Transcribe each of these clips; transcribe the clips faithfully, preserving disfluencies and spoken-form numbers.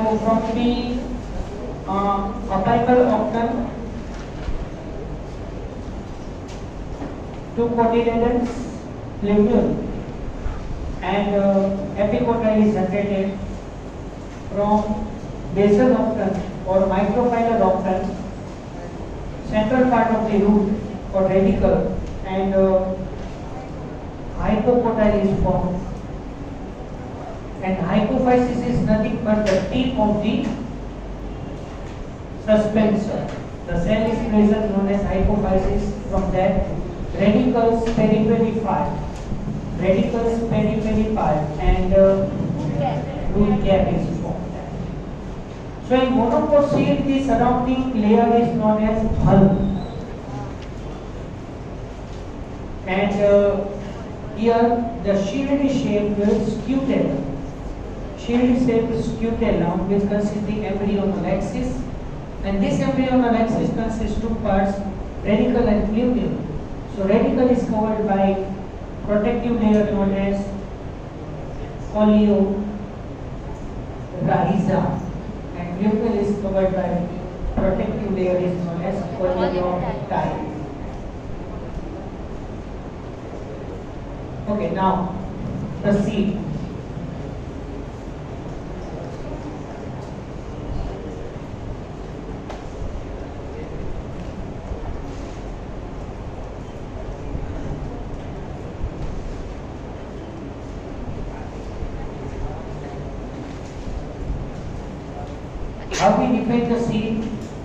So from the uh, apical octant to cotyledons, plumule, and uh, epicotyle is generated from basal octant or microphylar octant, central part of the root or radicle, and uh, hypocotyle is formed. And hypophysis is nothing but the tip of the suspension. The cell is present known as hypophysis. From that, radicals periphery radicals periphery and uh, root cap is formed. So in monopore seed, the surrounding layer is known as bulb, and uh, here the shield shape is scutellum. Shield shape is scutellum, which consists the embryonal axis, and this embryonal axis consists two parts, radicle and plumule. So radicle is covered by protective layer known as coleorhiza, and plumule is covered by protective layer is known as coleoptile. Okay, now the seed. How we define the seed?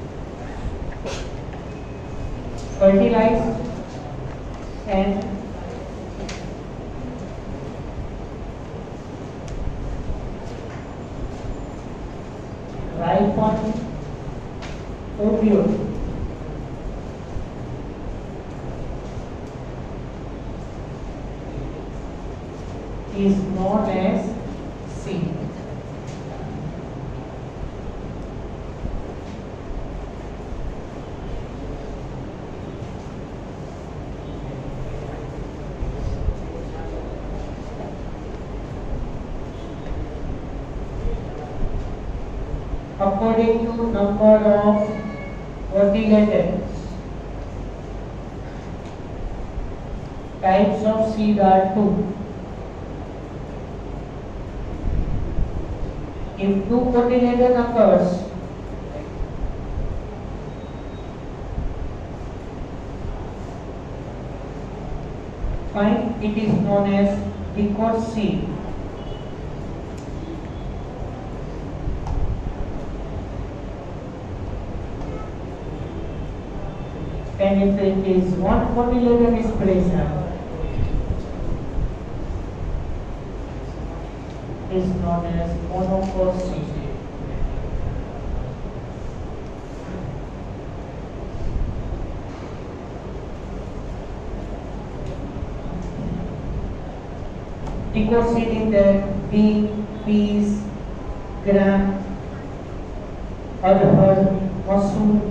Fertilized and ripened ovule is known as seed. According to number of cotyledons, types of seed are two. If two cotyledon occurs, fine, it is known as dicot seed. And if it is one cotyledon is present, is known as monopore seed. Dicot seed in the pea, peas, gram, arhar, masoor.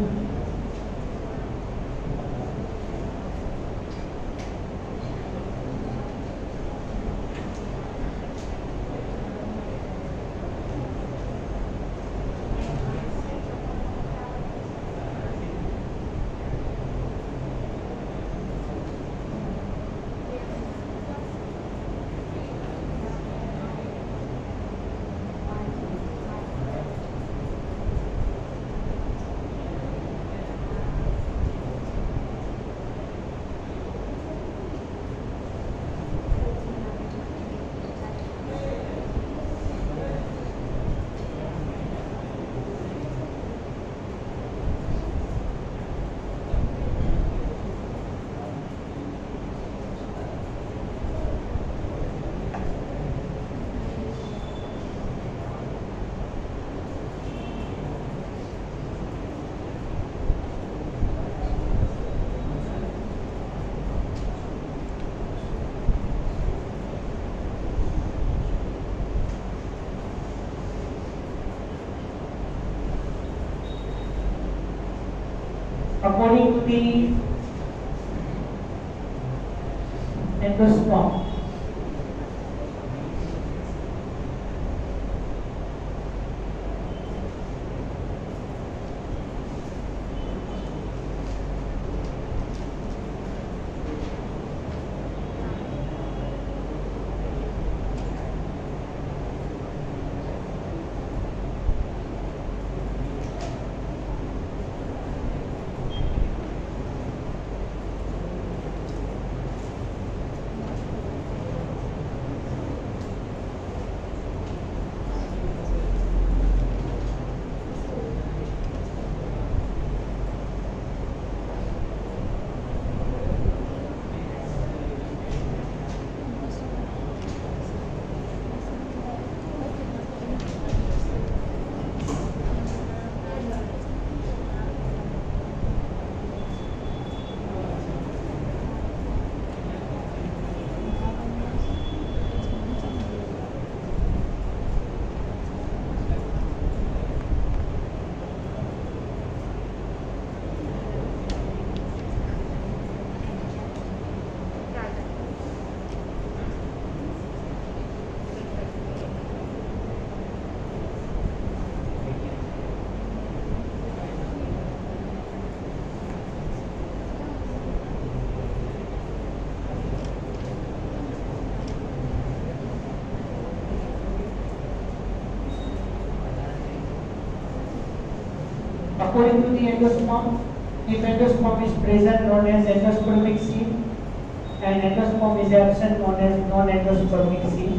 According to the endosperm, According to the endosperm, if endosperm is present, known as endospermic seal, and endosperm is absent, known as non-endospermic seal.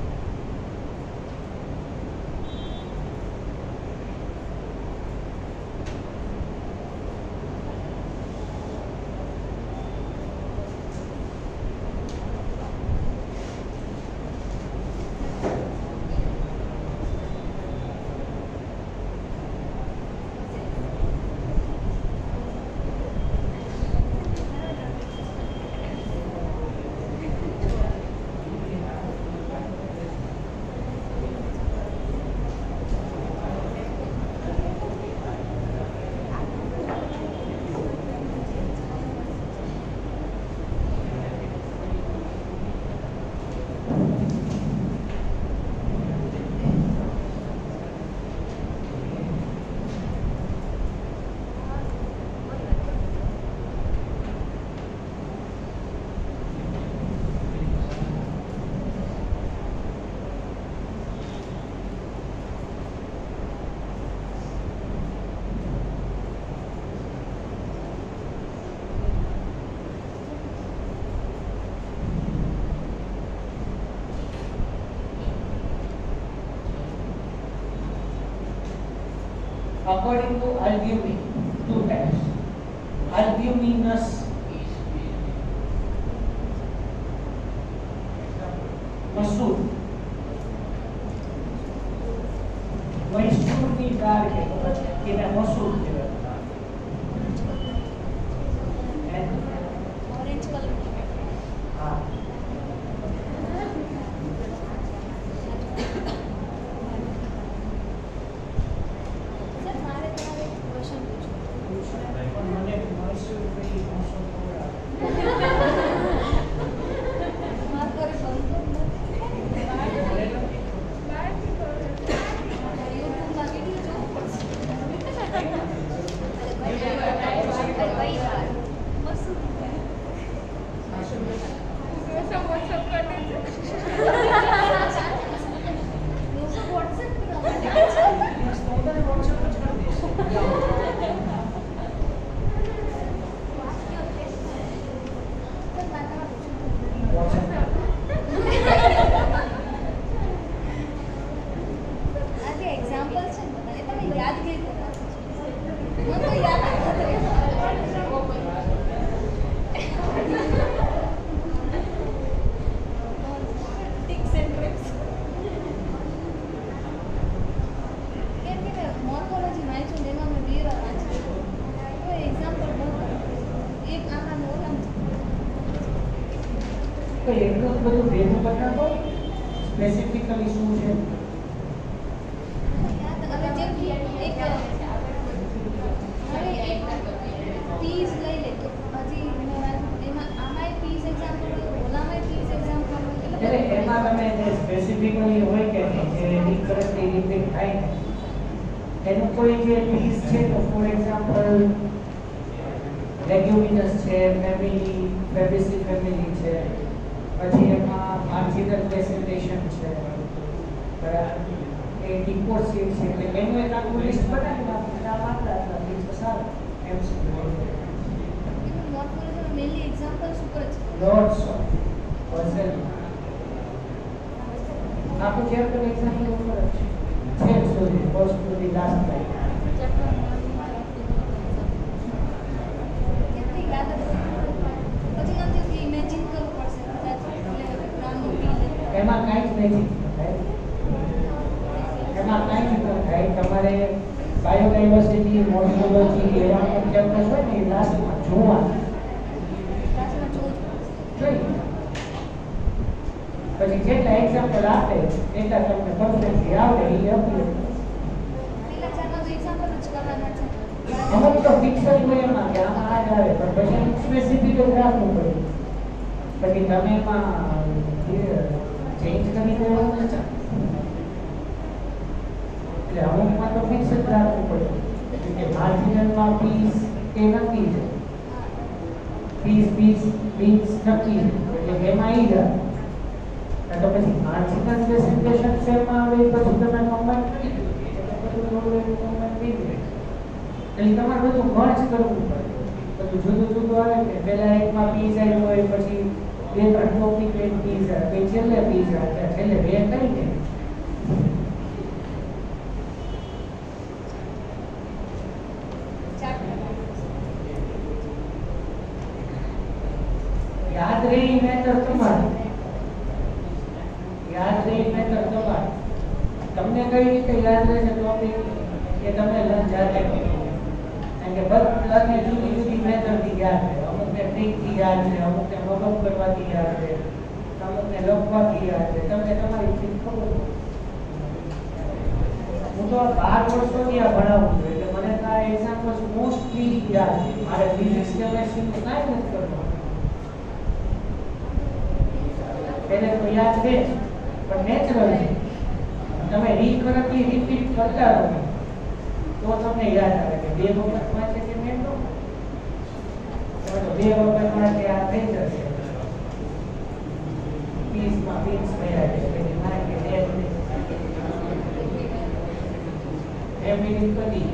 According to albumin, two types. Albuminous muscle. Why should we dark in a muscle? And orange color. ah, sir हमारे तुम्हारे question पूछो મને મૈસૂર ભાઈ muscle થોડા माफ करे बंद YouTube में वीडियो जो भाई यार मस्त ऐसा व्हाट्सएप करते थे व्हाट्सएप आगे एग्जांपल છે બતાને તમે યાદ કરી મને તો યાદ टिक्स एंड ट्रिक्स કેમ કે મોર્ફોલોજી વાંચ્યું ને એમાં મેં વીર વાંચ્યું તો એક્ઝામ્પલ બહુ એક આના નોલામ તો એટલું બધું ભેગું બતાવો સ્પેસિફિકલી શું છે હવે જેમ કે એક હવે એક પીસ લઈ લે તો હજી મેં વાંચ્યું એમાં આમાંય પીસ એક્ઝામ્પલ હોય ઓલામાંય પીસ એક્ઝામ્પલ હોય એટલે એમાં તમે જે સ્પેસિફિકલી હોય કે નહીં, જે રિકરન્ટલી રિપીટ થાય ને, એનું કોઈ જે પીસ છે તો ફોર એક્ઝામ્પલ લેગ્યુમિનસ છે, ફેમિલી ફેબેસી ફેમિલી છે, પછી એમાં માર્જિનલ વેસિલેશન છે, બરાબર, એ ડિપોઝિટ છે, એટલે એનું એક આખું લિસ્ટ બનાવી નાખીને આ માત્ર આટલા લિસ્ટ સારું એમ છે મોર્ફોલોજીમાં મેનલી એક્ઝામ્પલ્સ ઉપર જ લોટ્સ ઓફ પઝલ આખું ચેપ્ટર એક્ઝામ્પલ ઉપર જ છે છેક સુધી first to the last line કેટલી યાદ હતી પછી મને થયું કે ઇમેજિન કરવું પડશે કદાચ એટલે નાનું પી લે એમાં કાંઈ જ નથી થાય એમાં કાંઈ જ ન થાય તમારે બાયોડાયવર્સિટી મોર્ફોલોજી એવા ચેપ્ટર્સ હોય ને એ લાસ્ટમાં જોવાના ક્લાસમાં જોઉં જોઈએ પછી જેટલા એક્ઝામ્પલ આપે એટલા તમને પરફેક્ટલી આવડે એ આપીએ પેલા ચારમાં તો એક્ઝામ્પલ જ કરવાના છે અમુક તો ફિક્સ જ હોય એમાં કે આમાં આ જ આવે પણ પછી સ્પેસિફિક જ રાખવું પડે પછી તમે એમાં ચેન્જ કરી દો એવું ન ચાલે એટલે અમુકમાં તો ફિક્સ જ રાખવું પડે કે માર્જિનલમાં પીસ એ નક્કી છે પીસ પીસ પીસ નક્કી છે એટલે એમાં આવી જાય તો પછી માર્જિનલ સ્પેસિફિકેશન શેમાં આવે પછી તમે કમ્બાઈન કરી દો એટલે બધું ઓલરેડી કમ્બાઈન થઈ જાય એટલે તમારે બધું મર્જ કરવું પડે, બધું જુદું જુદું આવે કે પહેલા એકમાં પીઝા હોય, પછી બે ત્રણ ટોપિક એક પીઝા, પછી છેલ્લે પીઝા, ત્યાં છેલ્લે બે કરી દે. યાદ રહી મેટર તમારી, યાદ રહી મેટર તમારી. તમને કઈ રીતે યાદ રહેશે ટોપિક કે તમે જાતે કરો, કારણ કે બધાને જુદી જુદી મેથડથી યાદ રહે. અમુકને ટ્રીકથી યાદ રહે, અમુકને મગજ કરવાથી યાદ રહે, અમુકને લખવાથી યાદ રહે. તમને તમારી ટ્રીક ખબર હોય. હું તો બાર વર્ષોથી આ ભણાવું છું એટલે મને તો આ એક્ઝામ્પલ્સ મોસ્ટલી યાદ છે. મારે ફિઝિક્સ કેમેસ્ટ્રી કાંઈ નથી કરવાનું, પહેલે તો યાદ રહે પણ નેચરલ છે. તમે રિકરન્ટલી રિપીટ કરતા રહો તો તમને યાદ આવે કે બે વખત વાંચે કે મેં તો બે વખત વાંચે આ થઈ જશે. પીસમાં પીસ થયા છે એટલે મારે કે બે બે મિનિટ કરી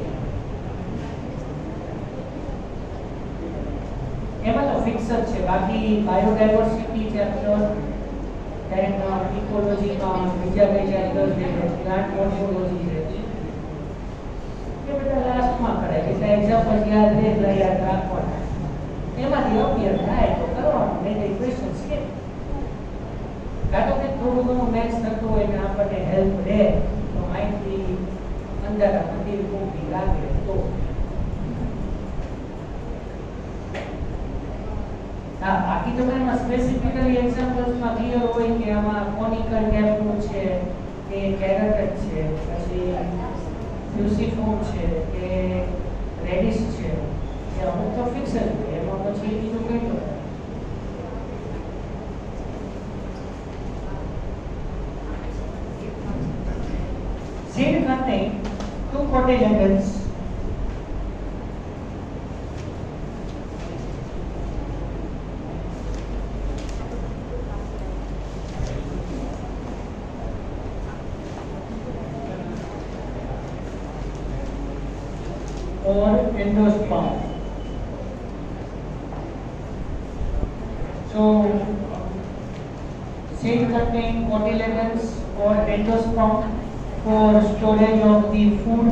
એમાં તો ફિક્સ જ છે. બાકી બાયોડાયવર્સિટી ચેપ્ટર, then ઇકોલોજી માં બીજા કઈ ચેપ્ટર છે, પ્લાન્ટ મોર્ફોલોજી છે, એ બધા લાસ્ટમાં કરાય એટલે એક્ઝામ્પલ યાદ રહે એટલે યાદ રાખવાના. એમાંથી અપિયર થાય તો કરવાનું, નહીં તો ક્વેશ્ચન સ્કીપ. કાં તો કંઈક થોડું ઘણું મેથ્સ થતું હોય ને આપણને હેલ્પ રહે તો માઇન્ડથી અંદાજા મંદિર કોપી લાગે તો. હા, બાકી તમે એમાં સ્પેસિફિકલી એક્ઝામ્પલ્સમાં ક્લિયર હોય કે આમાં કોનિકલ ટેપનું છે કે કેરેટ છે, પછી ફ્યુસિફોર્મ છે કે રેડિશ છે, એ અમુક તો ફિક્સ જ હોય. એમાં પછી બીજું કંઈ તો seed contain two cotyledons or endosperm. So seed contain cotyledons or endosperm for storage of the food.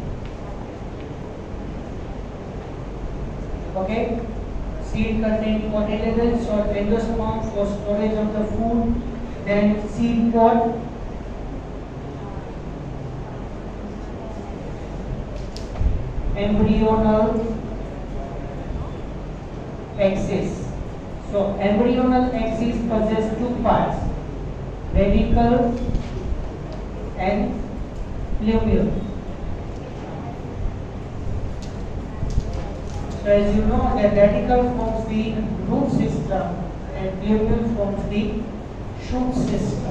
Okay, seed contain cotyledons or endosperm for storage of the food. Then seed pod, embryonal axis. So embryonal axis possesses two parts, radicle and plumule. So as you know, the radicle forms the root system and plumule forms the shoot system.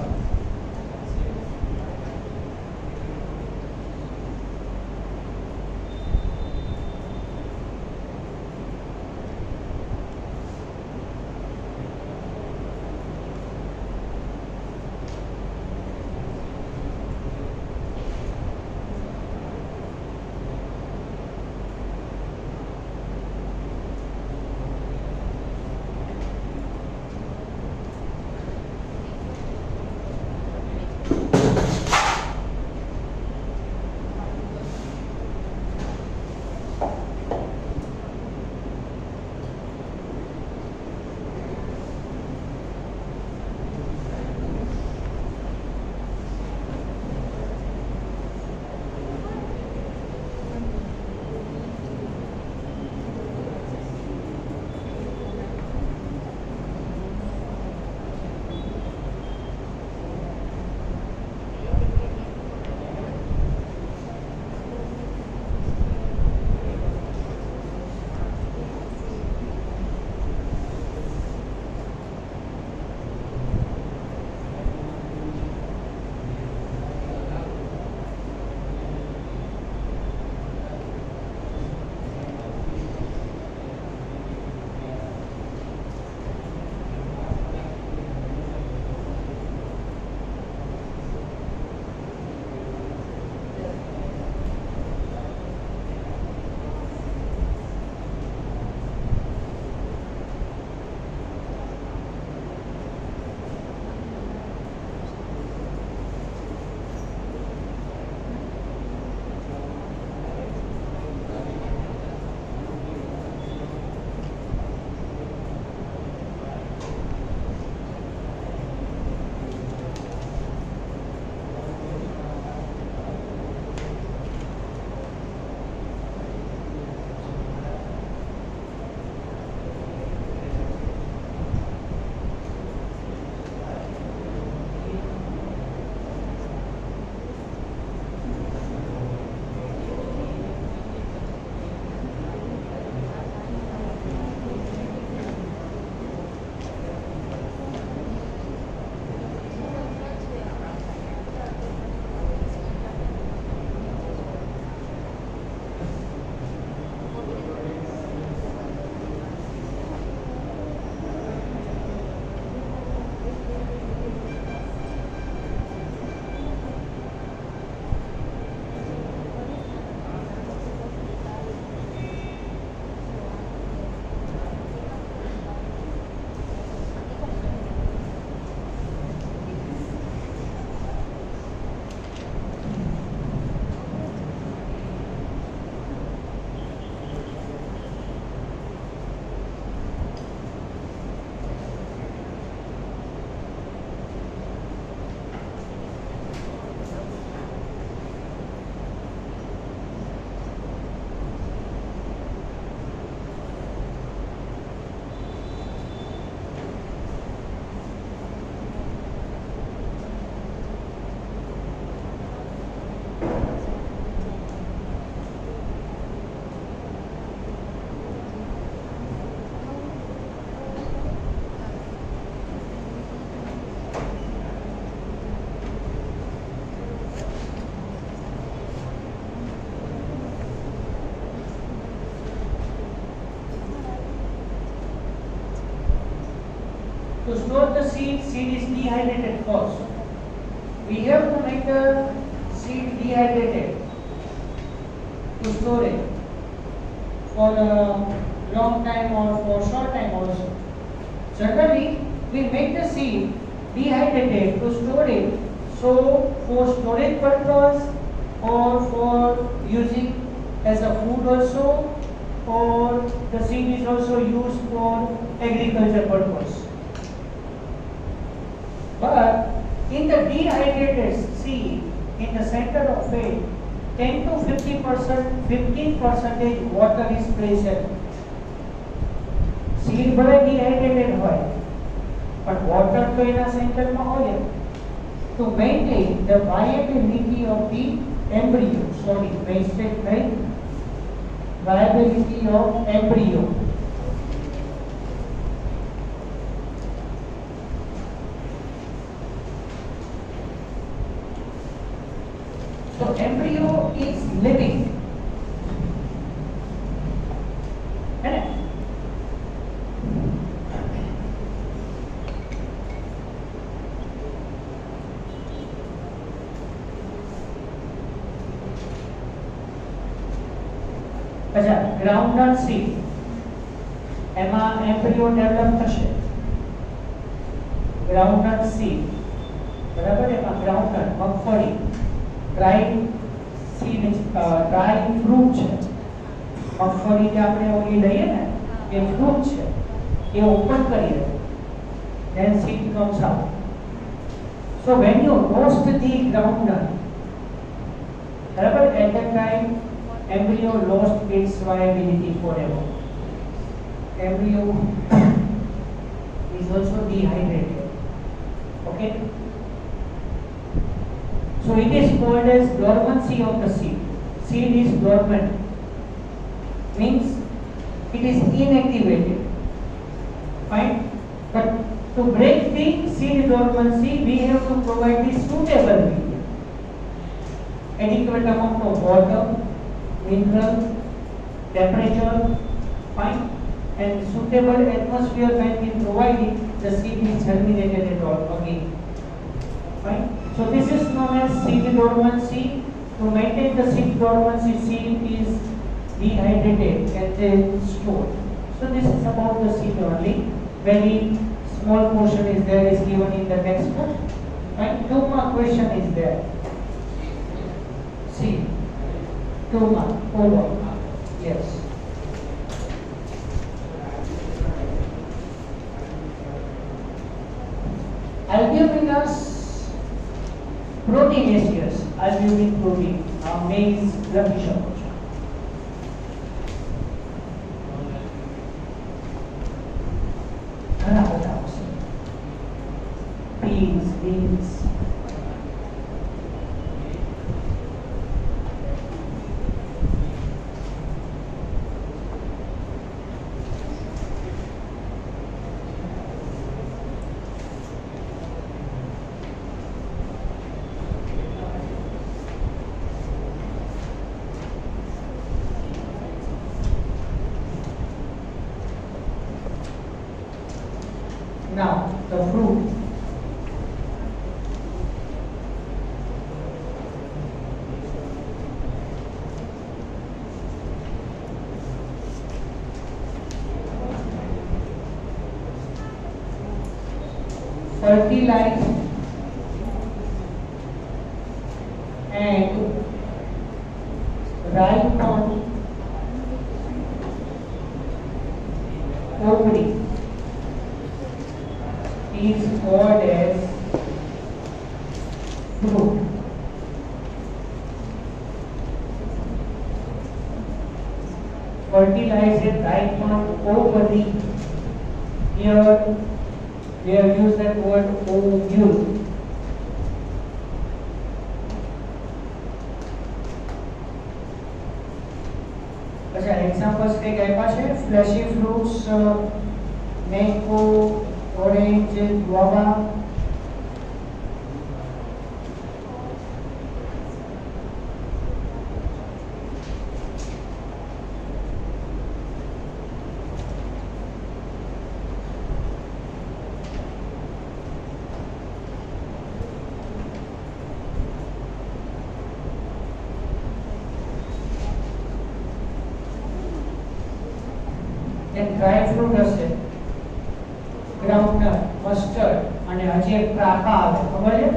store the seed, seed is dehydrated first. We have to make the seed dehydrated to store it for a long time or for short time also. Generally, we make the seed dehydrated to store it, so for storage purpose or for using as a food also, or the seed is also used for agriculture purpose. But in the dehydrated seed, in the center of it, ten to fifty percent, fifteen percentage water is present. Seed भले dehydrated હોય, but water तो इना center में હોય. To maintain the viability of the embryo, sorry, mistake right? Viability of embryo. So embryo is living. है? अच्छा, groundnut seed. એમાં embryo develop થશે. Groundnut seed. બરાબર એમાં groundnut મગફળી dry seed uh, dry fruit છે. મગફળી જે આપણે ઓલી લઈએ ને એ fruit છે. એ open કરીએ. Then seed comes out. So when you roast the groundnut, બરાબર at that time embryo lost its viability forever. Embryo is also dehydrated. Okay. So it is called as dormancy of the seed. Seed is dormant. Means it is inactivated. Fine. But to break the seed dormancy, we have to provide the suitable medium. Adequate amount of water, mineral, temperature, fine, and suitable atmosphere when we provide it, the seed is germinated at all again. Fine. So this is known as seed dormancy. To maintain the seed dormancy, seed is dehydrated and then stored. So this is about the seed only. Very small portion is there, is given in the textbook. And two more question is there. See. Two mark, over. Yes. Albuminous proteinaceous, albumin protein, uh, maize, લખી શકો છો. ઘણા બધા આવશે. Peas, beans. Now, the fruit. Fertilized and ripe on ovary is called as fruit. Fertilized ripe on ovary. Here we have used that word ovule. अच्छा examples के क्या पास है? Fleshy fruits, uh, mango, orange, guava. then dry fruit હશે groundnut, mustard અને હજી એક પ્રાપા આવે ખબર છે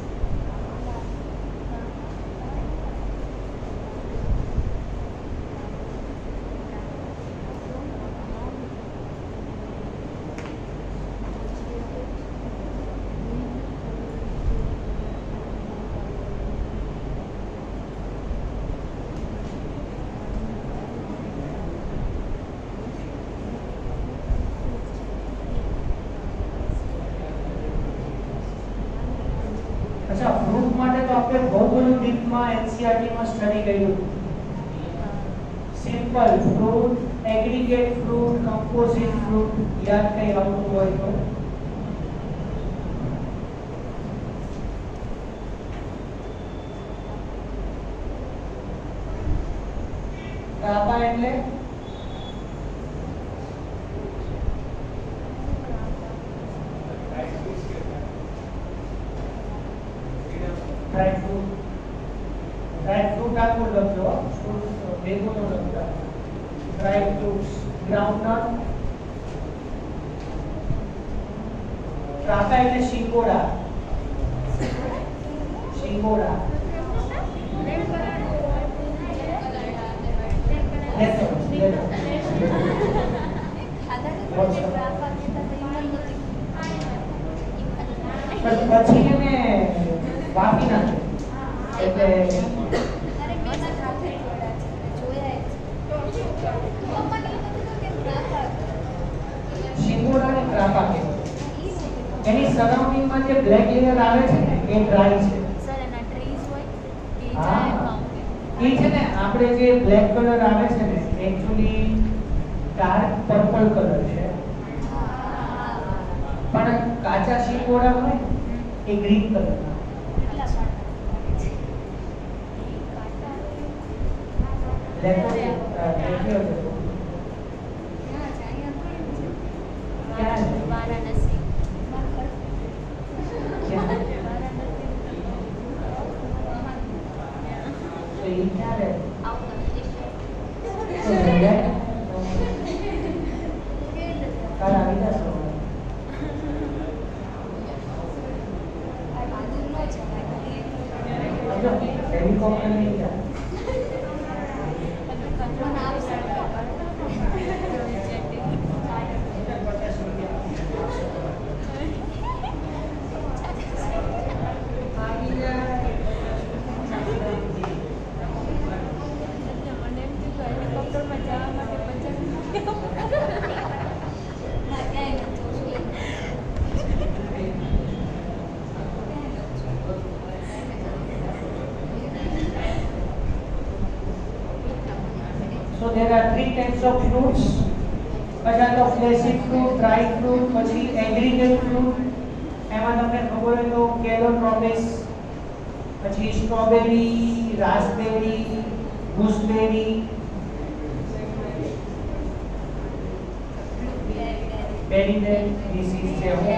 अच्छा फ्रूट માટે તો આપણે બહુ બધું ડીપમાં એનસીઈઆરટી માં સ્ટડી કર્યું simple fruit aggregate fruit composite fruit યાદ કઈ આવતું હોય તો રાબા એટલે ड्राई फ्रूट ड्राई फ्रूट आपको लग लो फ्रूट बेगो तो लगता ड्राई फ्रूट्स ग्राउंडनट प्रापा એટલે શિંગોડા શિંગોડા પછી એને વાપી નાખે એટલે અરે મેં ના ખાતે જોડા છે જોયા છે પપ્પા ને કીધું કે પ્રાપા શિંગોડાને પ્રાપા કહેવાય એની સરાઉન્ડિંગ માં જે બ્લેક લેયર આવે છે ને એ ડ્રાય છે સર એના ટ્રીઝ હોય કે હા જાય માઉન્ટેન એ છે ને આપણે જે બ્લેક કલર આવે છે ને એક્ચ્યુઅલી ડાર્ક પર્પલ કલર છે પણ કાચા શિંગોડા હોય એ ગ્રીન કલર ના देखो देखिए क्या है वाराणसी क्या है तो ये क्या है तो है कल आ गया सो अच्छा हेलीकॉप्टर नहीं क्या So there are three types of fruits. First તો fleshy fruit, dry fruit, પછી aggregate fruit. એમાં તમને ખબર હોય તો કેલોટ્રોપિસ, પછી strawberry, raspberry, gooseberry, berry berry, this is છે હું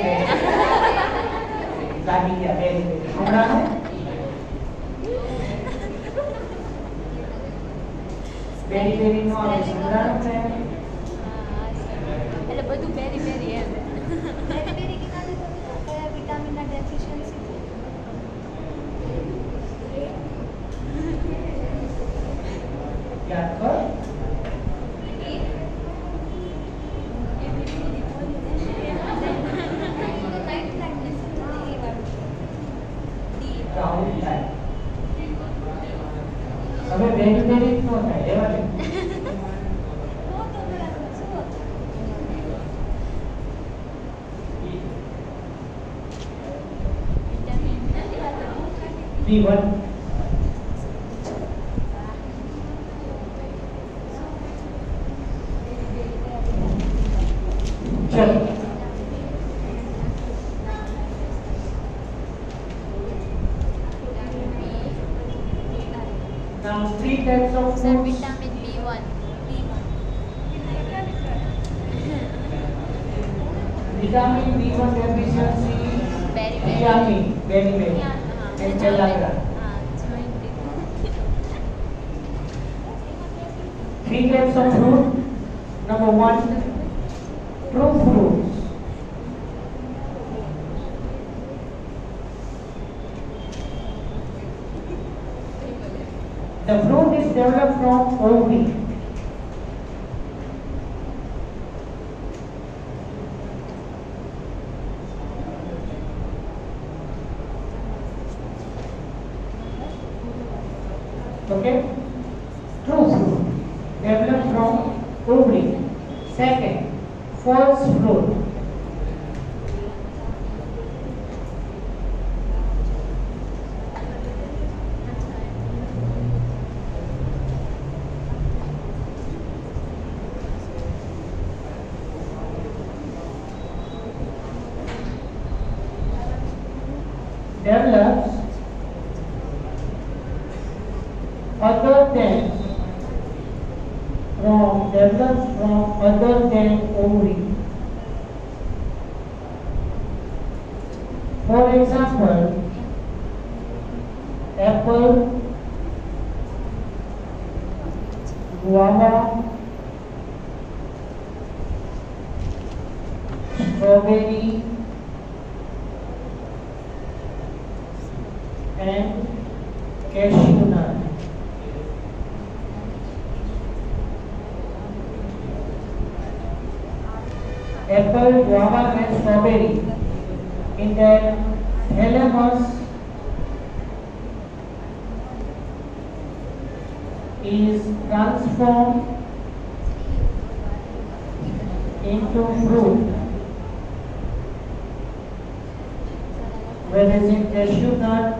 લાગી ગયા બેરી બેરી. હમણાં બેરી બેરી નો આવે સંગ્રહ છે એટલે બધું બેરી બેરી એમ બેરી બેરી કે નામ કયા વિટામિન ના ડેફિશિયન્સી યાદ કર રાઉન્ડ થાય હવે બેરી બેરી નો થાય એવા ને बी वन चलो now three types of sir foods vitamin B one B one vitamin B one deficiency beriberi vitamin very very हाँ and chalagra हाँ joint three types of fruit number one true fruits. The fruit is developed from ovary. Okay? True fruit developed from ovary. Second, false fruit. Develops other than from develops from other than ovary. For example, apple, guava, strawberry, and cashew nut. Apple, guava, and strawberry. In their thalamus is transformed into fruit, whereas in cashew nut,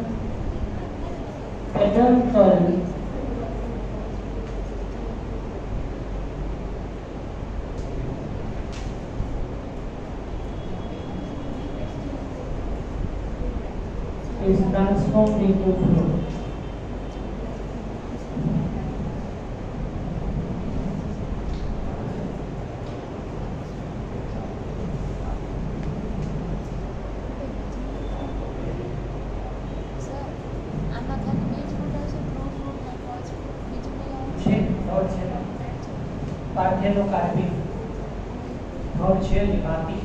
peduncle is transformed into fruit. Parthenocarpic और छह लिखाती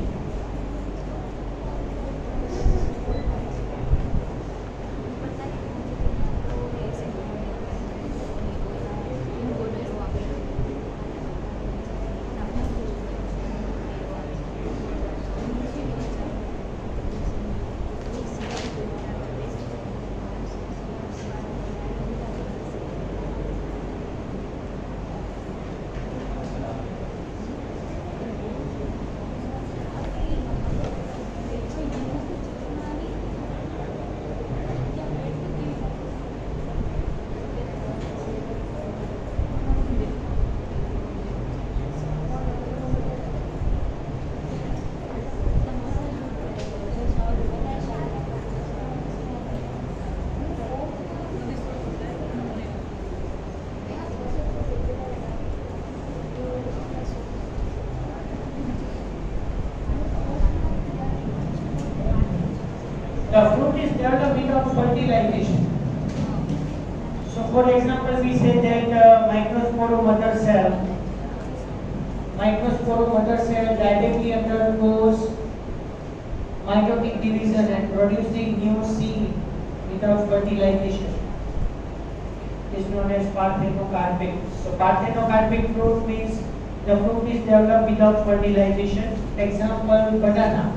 The fruit is developed without fertilization. So, for example, we say that uh, microspore mother cell, microspore mother cell directly undergoes meiotic division and producing new seed without fertilization. Is known as parthenocarpic. So, parthenocarpic fruit means the fruit is developed without fertilization. Example, banana.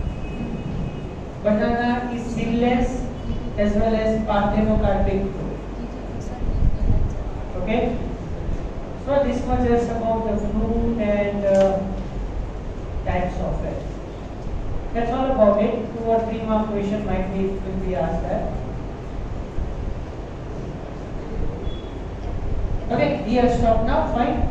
Banana is seedless as well as parthenocarpic fruit. Okay? So this much is about the fruit and uh, types of it. That's all about it. Two or three more questions might be will be asked there. Okay, here stop now. Fine.